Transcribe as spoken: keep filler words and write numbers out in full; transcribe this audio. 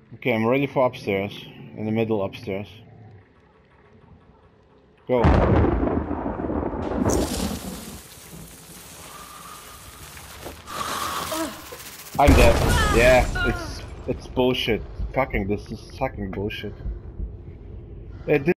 Okay, I'm ready for upstairs. In the middle upstairs. Go. I'm dead. Yeah, it's it's bullshit. Fucking this is fucking bullshit. It